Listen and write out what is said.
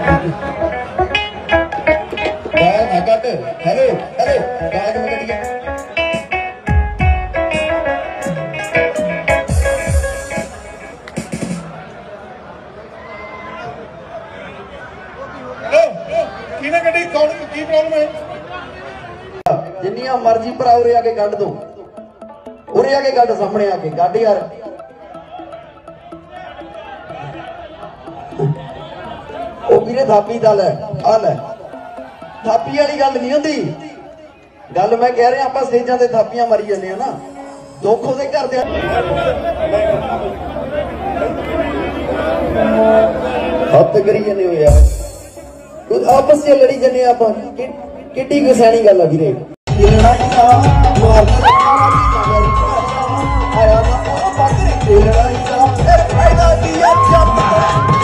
hello hello गायक में कटिया किने कटी कौन की प्रॉब्लम है जिन्नियां मर्जी भरा उरे आके गड दो उरे आके गड सामने आके गड यार ओ वीरे थापी दा ले आ ले थापी वाली गल नहीं होंदी गल मैं कह रहा आप स्टेजां ते थापियां मरी जाने ना दुख उहदे घर दे हत्थ करी जाने हो यार आपस से लड़ी जाने आप किड्डी कोई सैनी गल है वीरे आया